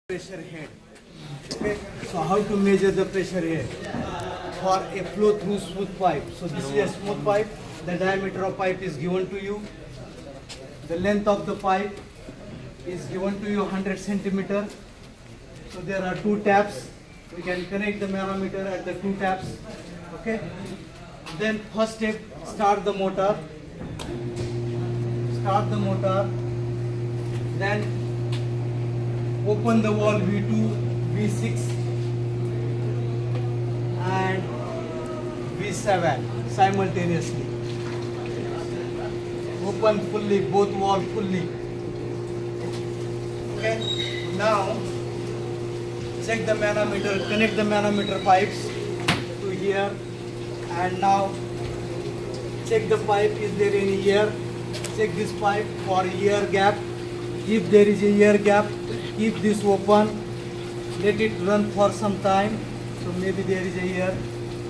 Pressure head. Okay, so how to measure the pressure head for a flow through smooth pipe? So this is a smooth pipe. The diameter of pipe is given to you. The length of the pipe is given to you 100 centimeter. So there are two taps. We can connect the manometer at the two taps. Okay. Then first step, start the motor. Start the motor. Then open the valve V2, V6 and V7 simultaneously. Open fully, both valves fully. Okay. Now check the manometer, connect the manometer pipes to here, and now check the pipe, is there any air? Check this pipe for air gap. If there is a air gap, keep this open, let it run for some time. So maybe there is a air.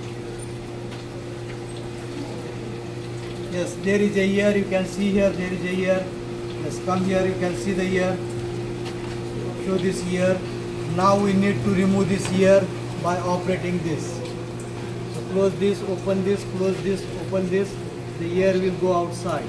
Yes, there is a air. You can see here there is a air. Yes, come here. You can see the air. Show this air. Now we need to remove this air by operating this. So close this, open this, close this, open this. The air will go outside.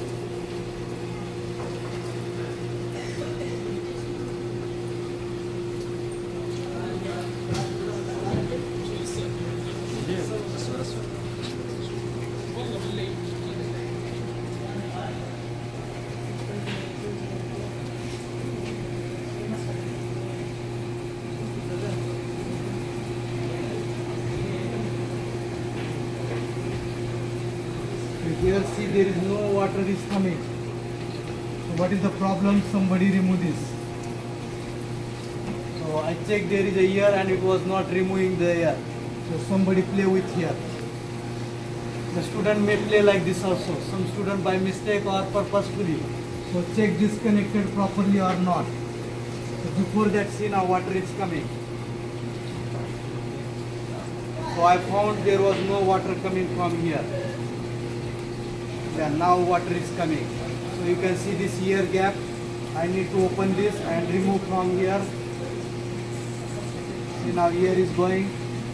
Here see there is no water is coming. So what is the problem? Somebody remove this. So I checked there is a air and it was not removing the air. So somebody play with here. The student may play like this also. Some student by mistake or purposefully. So check this connected properly or not. So before that see now water is coming. So I found there was no water coming from here. And now water is coming. So you can see this air gap. I need to open this and remove from here. See now air is going.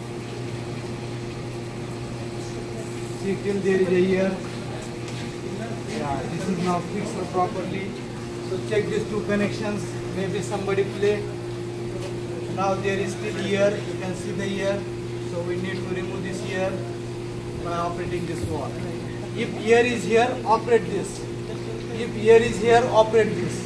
See till there is a air. Yeah, this is now fixed properly. So check these two connections. Maybe somebody play. Now there is still air. You can see the air. So we need to remove this air by operating this valve. If air is here, operate this. If air is here, operate this.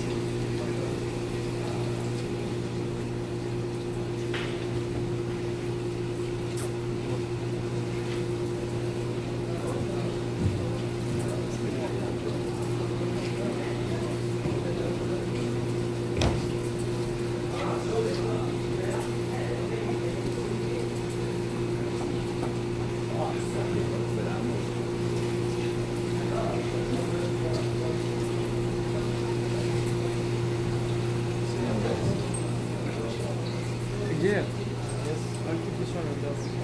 Yeah. Yes. I'll keep this one with us.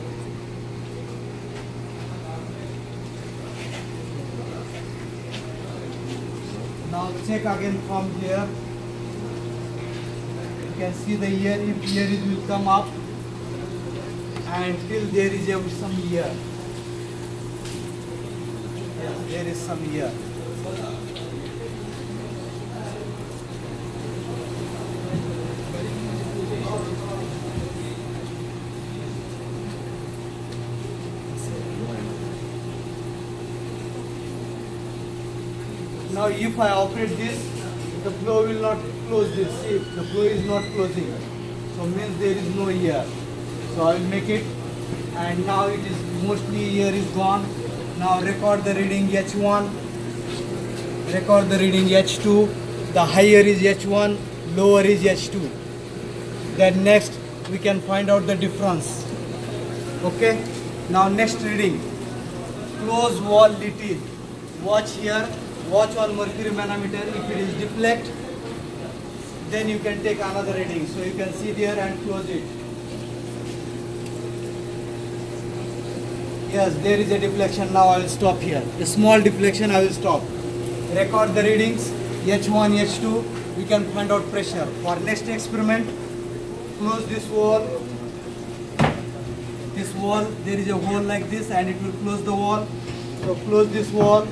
Now check again from here. You can see the air. If air it will come up until there is some air. Yes, there is some air. Now if I operate this, the flow will not close this. See, the flow is not closing. So means there is no air. So I will make it, and now it is mostly air is gone. Now record the reading H1, record the reading H2. The higher is H1, lower is H2. Then next we can find out the difference. Okay. Now next reading. Close valve little. Watch here. Watch on mercury manometer. If it is deflect, then you can take another reading. So you can see there and close it. Yes, there is a deflection. Now I will stop here. A small deflection, I will stop. Record the readings, H1, H2. We can find out pressure. For next experiment, close this wall. This wall, there is a hole like this and it will close the wall. So close this wall.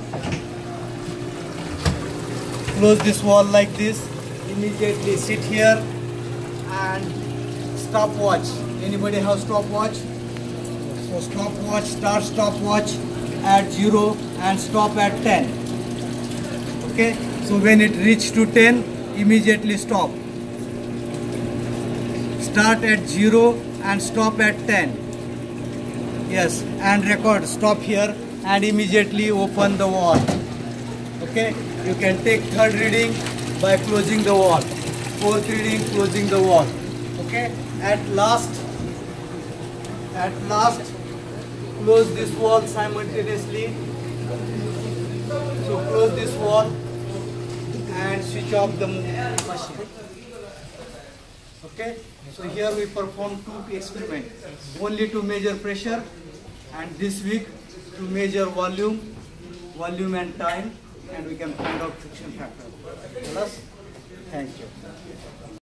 Close this wall like this. Immediately sit here and stopwatch. Anybody have stopwatch? So stopwatch, start stopwatch at 0 and stop at 10. Okay, so when it reach to 10, immediately stop. Start at 0 and stop at 10. Yes, and record, stop here and immediately open the wall. Okay, you can take third reading by closing the wall. Fourth reading, closing the wall. Okay, at last, close this wall simultaneously. So close this wall and switch off the machine. Okay, so here we perform two experiments. Only to measure pressure, and this week to measure volume and time, and we can find out friction factor. Plus, thank you.